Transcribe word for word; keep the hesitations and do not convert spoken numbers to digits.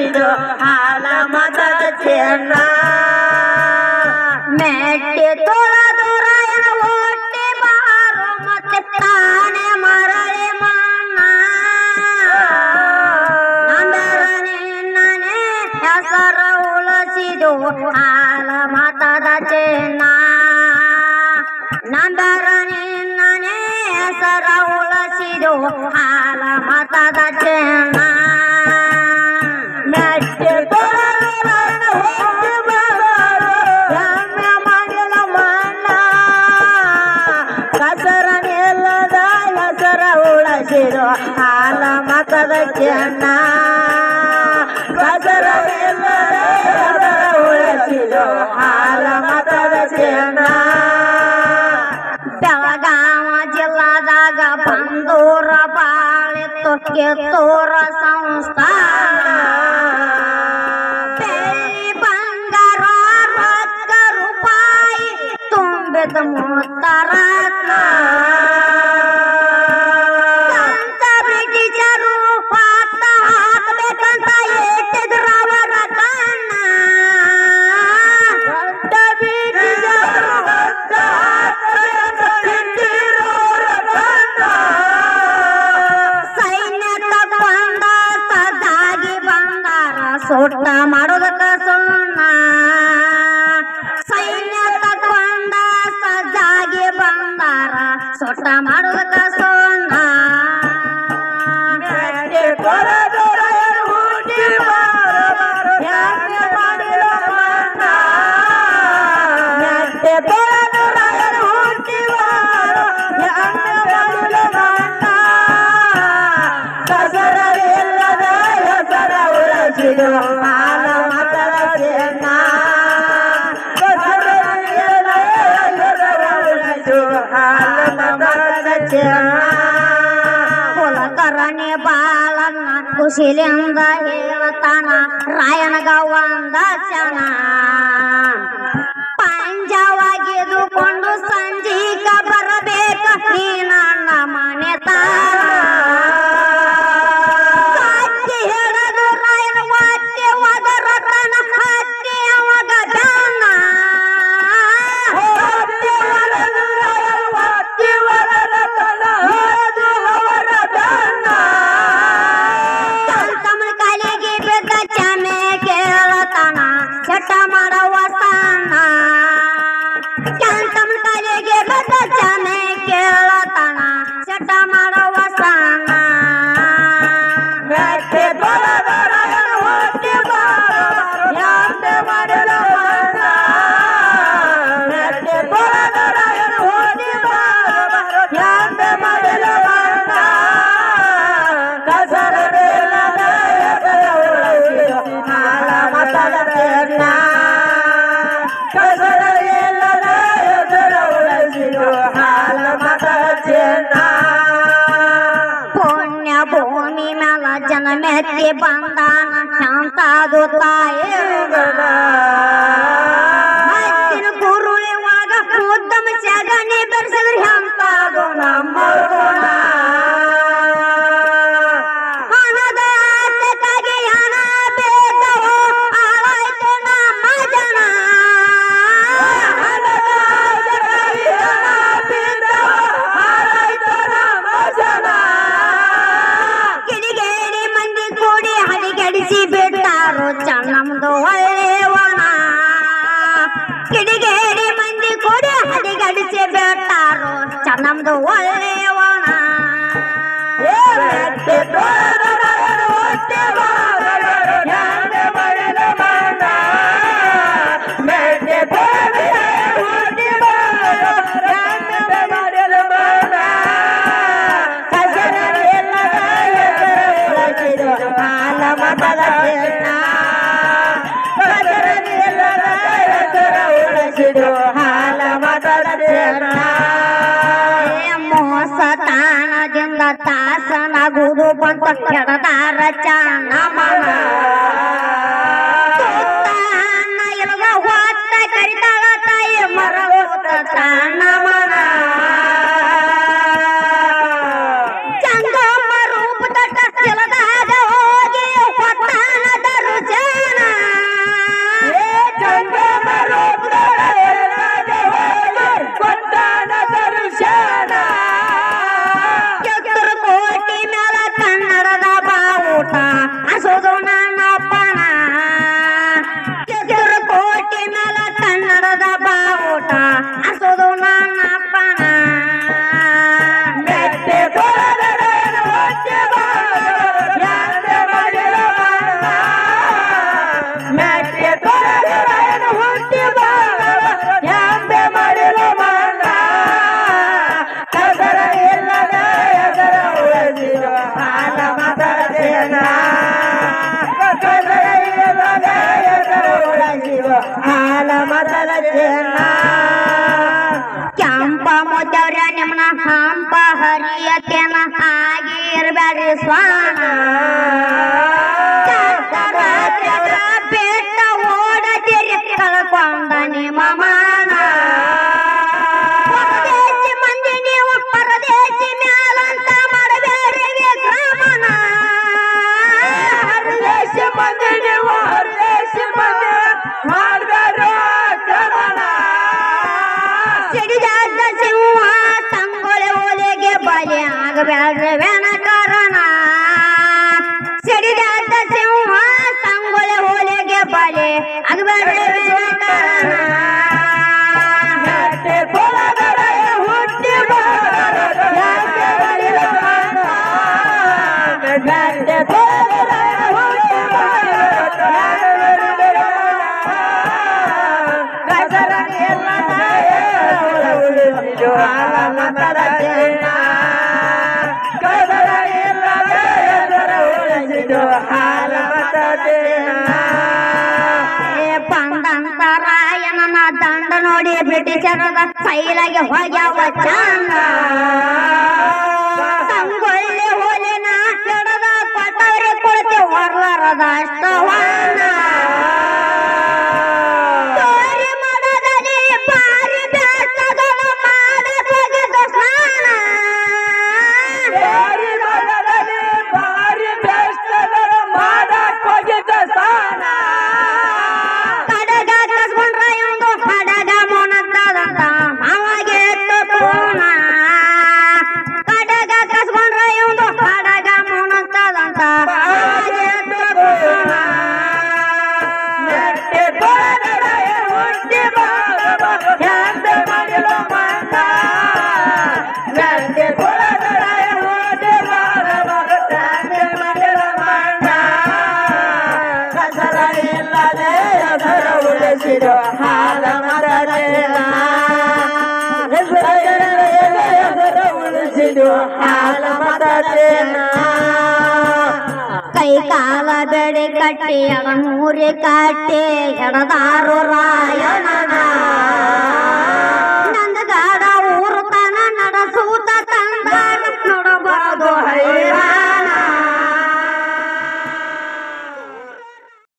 ಉಳಿಸಿದು ಹಾಲ ಮತದ ಚಿನ್ನ ಮೆಟ್ಟಿ ತೊಳೆದು ರಾಯನ ಹೊಟ್ಟೆ ಬಾರು ಮತ್ತೆ ತಾನೆ ಮರಳಿ ಮಣ್ಣ ನಂದರ ನಿನ್ನನೆ ಹೆಸರ ಉಳಿಸಿದು ಹಾಲ ಮತದ ಚಿನ್ನ ನಂದರ ನಿನ್ನನೆ ಹೆಸರ ಉಳಿಸಿದು ಹಾಲ ಮತದ ಚಿನ್ನ ಮೆಟ್ಟಿ ತೊಳೆದು ಮಾಡಿದ ಮಣ್ಣ ಕಸರ ನಿಲ್ಲದ ಹೆಸರ ಉಳಿಸಿದು ಹಾಲ ಮತದ ಚಿನ್ನ ಕಸರ ನಿಲ್ಲದ ಹೆಸರ ಉಳಿಸಿದು ಹಾಲ ಮತದ ಚಿನ್ನ ಬೆಳಗಾವ ಜಿಲ್ಲಾದಾಗ ಬಂದೂರ ಬಾಳಿತ್ತು ಕಿತ್ತೂರ ಸಂಸ್ಥಾನ ಬೆಳ್ಳಿ ಬಂಗಾರ ರೊಕ್ಕ ರೂಪಾಯಿ ತುಂಬಿದ ಮುತ್ತರತ್ನ ಸಂತ ಬ್ರಿಟಿಷರು ಪಾತ ಹಾಕಬೇಕಂತ ಇಟ್ಟಿದ್ರು ಅವರ ಕಣ್ಣ ಸಂತ ಬ್ರಿಟಿಷರು ಪಾತ ಹಾಕಬೇಕಂತ ಇಟ್ಟಿದ್ರು ಅವರ ಕಣ್ಣ ಸೈನ್ಯ ತಗೊಂಡ ಸದ್ದಾಗಿ ಬಂದಾರ ಸೊಟ್ಟ ಮಾಡೋದಕ್ಕ ಸುಣ್ಣ ಸೈನ್ಯ ತಗೊಂಡ ಸದ್ದಾಗಿ ಬಂದಾರ ಸೊಟ್ಟ ಮಾಡೋದಕ್ಕ ಸುಣ್ಣ ಮೆಟ್ಟಿ ತೊಳೆದು ರಾಯನ ಹುಟ್ಟಿ ಬಾರು ಹೆಂಗೆ ಮಾಡಿದ ಮಣ್ಣ ಮೆಟ್ಟಿ ತೊಳೆದು ರಾಯನ ಹುಟ್ಟಿ ಬಾರು ಹೆಂಗೆ ಮಾಡಿದ ಮಣ್ಣ ಕಸರ ಇಲ್ಲದ ಹೆಸರ ಉಳಿಸಿದು ಹಾಲ ಮತದ ಚಿನ್ನ ಕಸರ ಇಲ್ಲದ ಹೆಸರ ಉಳಿಸಿದು ಹಾಲ ಮತದ ಚಿನ್ನ ಕುಲಕರ್ಣಿ ಬಾಳನ್ನ ಕುಶಿಲಿಂದ ಹೇಳ್ತಾನ ರಾಯನಗ ಒಂದ ಚನ ಪಂಜವಾಗಿದುಕೊಂಡು ಸಂಜೀಕ ಬರಬೇಕ ನೀ ನನ್ನ ಮನೆತನ ಹತ್ತಿ ಹಿಡಿದು ರಾಯನ ವಾದ್ಯ ಒದರತನ ಹತ್ತಿ ಅವಾಗ ದಾನ ಹತ್ತಿ ಒಡೆದು ರಾಯನ ವಾದ್ಯ ಒದರತನ ಹತ್ತಿ ಅವರ ದಾನ ತಮ್ಮ ಕಾಲಿಗೆ ಬಿದ್ದ ಚಮೆ ಕೇಳತನ ಚಟ ಮಾಡುವ ಸಣ್ಣ ತಮ್ಮ ಕಾಲಿಗೆ ಬಿದ್ದ ಚಮೆ ಕೇಳತನ ಚಟ ಮಾಡುವ ಸಣ್ಣ ಮೆಟ್ಟಿ ತೊಳೆದು ರಾಯನ ಹೊಟ್ಟಿ ಬಾರು ಹೆಂಗೆ ಮಾಡಿದ ಮಣ್ಣ ಮೆಟ್ಟಿ ತೊಳೆದು ರಾಯನ ಹೊಟ್ಟಿ ಬಾರು ಹೆಂಗೆ ಮಾಡಿದ ಮಣ್ಣ ಕಸರ ನಿಲ್ಲದ ಹೆಸರ ಉಳಿಸಿದು ಹಾಲ ಮತದ ಚಿನ್ನ ಕಸರ ಇಲ್ಲದ ಹೆಸರ ಉಳಿಸಿದು ಹಾಲ ಮತದ ಚಿನ್ನ ಪುಣ್ಯ ಭೂಮಿ ಮ್ಯಾಲ ಜನಮೆತ್ತಿ ಬಂದಾನ ಶಾಂತಾದು ತಾಯಿ ಮತ್ತಿನ ಕುರುಳಿ ಒಳಗ ಉದ್ದಮ ಸಗಣಿ ಬೆರೆಸಿದ್ರೆ ಶಾಂತಾದು ನಮ್ಮ ಗುಣ ಹಣದ ಆಸೆಗಾಗಿ ಹಣ ಬೇಕವೋ ಆಳಾಯ್ತು ನಮ್ಮ ಜನ ಹಣದ ಆಸೆಗಾಗಿ ಹಣ ಬೇಕವೋ ಆಳಾಯ್ತು ನಮ್ಮ ಜನ ಕಿಡಿಗೇಡಿ ಮಂದಿ ಕೂಡಿ ಹಡಿಗಡಿಸಿ ಬಿಟ್ಟಾರು ಚನ್ನಮ್ದು ಒಳ್ಳೆಯವಣ ಕಿಡಿಗೇಡಿ ಮಂದಿ ಕೂಡಿ ಹಡಿಗಡಿಸಿ ಬಿಟ್ಟಾರು ಚನ್ನಮ್ದು ಒಳ್ಳೆಯವಣ ಮೆಟ್ಟಿ ತೊಳೆದು ರಾಯನ ಹೊಟ್ಟಿ ಬಾರು ಹೆಂಗೆ ಮಾಡಿದ ಮಣ್ಣ ಮೆಟ್ಟಿ ತೊಳೆದು ರಾಯನ ಹೊಟ್ಟಿ ಬಾರು ಹೆಂಗೆ ಮಾಡಿದ ಮಣ್ಣ ಕಸರ ಇಲ್ಲದ ಹೆಸರ ಉಳಿಸಿದು ಹಾಲ ಮತದ ಚಿನ್ನ ಕಸರ ಇಲ್ಲದ ಹೆಸರ ಉಳಿಸಿದು ಹಾಲ ಮತದ ಚಿನ್ನ ಮೋಸ ತಾಣದಿಂದ ತಾಸನಾಗುವುದು ಬಂತ ಕೆಡದಾರ ಚಾಣ ಮನ ಇಲ್ಗ ಹೊತ್ತ ಕರಿತಾಳ ತಾಯಿ ಮರ ತಾಣ ಮನ ಚಂಗಮ್ಮ ರೂಪದ ಜಲದಾಗ ಹೋಗಿ ಹೊತ್ತಾನ ದರು ಹಾಲ ಮತದೇನ ಹಾಲ ಮತದೇನ ಕೆಂಪ ಮುದ್ದವ್ರ ನಿಮ್ಮನ ಹಂಪ ಹರಿಯತೇನ ಆಗಿರ್ಬೇಡ್ರಿ ಸ್ವಾನ ಬೆಟ್ಟ ಓಡದಿರಿ ಕಳ್ಕೊಂಡ ನಿಮ್ಮ ಮಾನ ಪರದೇಶಿ ಮಂದಿ ನೀವು ಪರದೇಶಿ ಮ್ಯಾಲಂತ ಮಾಡಬೇಡ್ರಿ ವಿಕ್ರಮನ ಹರದೇಶಿ ಮಂದಿ ನೀವು ಹರದೇಶಿ ಮಂದಿ ಮಾಡಬೇಡ್ರಿ ಕ್ರಮಣ ಸಿಡಿದಾದ ಸಿಂಹ ಸಂಗೊಳೆ ಓಲೆಗೆ ಬಲಿ ಆಗಬೇಡ್ರಿ ವೆನಕರಣ ಸಿಡಿದಾದ ಸಿಂಹ ಸಂಗೊಳೆ ಓಲೆಗೆ ಬಲಿ ಆಗಬೇಡ್ರಿ ವೆನಕರಣ ಹುಟ್ಟಿ ಪಂದಂತರಾಯನ ದಂಡ ನೋಡಿ ಬ್ರಿಟಿಷರದ ಸೈಲಾಗಿ ಹೋಗ್ಯಾವ ಚಂದ ಸಂಗೊಳ್ಳಿ ಹೋಲಿನ ಹಿಡದ ಕೊಟ್ಟವ್ರಿ ಕೊಡ್ತಿ ಹೊರಲರದ ಅಷ್ಟವಾನ ತೋರಿ ಮಡದಲ್ಲಿ ಪಾರಿ ಬೇಸದಲು ಮಾಡಕ್ ಹೋಗಿದ್ದ ಸ್ನಾನ ಭಾರಿ ಬೇಸ್ತದ ಮಾಡಕ್ ಹೋಗಿದ್ದ ಸ್ಥಾನ ಕಡಗ ಕಸ್ಕೊಂಡ್ರ ಒಂದು ಹಡಗ ಮುಣತ್ತದಂತ ಮಾವಾಗೆ ಪೂನ ಕಡಗ ಕಸ್ಕೊಂಡ್ರ ಒಂದು ಹಡಗ ಮುಣತ್ತದಂತ ಮಾವಾಗೆ ಪೂನ ನೆಟ್ಟಿ ತೊಳೆದೊಡೆಯ ಹುಟ್ಟಿ ಬಾರವ ಎಂದ ಮಡಿಲು ಮಣ್ಣ ನೆಟ್ಟಿ ತೊಳೆದೊಡೆಯ ಹುಟ್ಟಿ ಬಾರವ ಎಂದ ಮಡಿಲು ಮಣ್ಣ ಕಸರ ಇಲ್ಲದೆ ಅದರ ಉಳಿಸಿದು ಹಾಲ ಮತದೇನ ಹೆಸರ ಉಳಿಸಿದು ಹಾಲ ಮತದೇನ ಕೈ ಕಾಲ ಬೆಡಿ ಕಟ್ಟಿ ಎಡ ಮೂರಿ ಕಟ್ಟಿ ಎಡದಾರು ರಾಯಣನ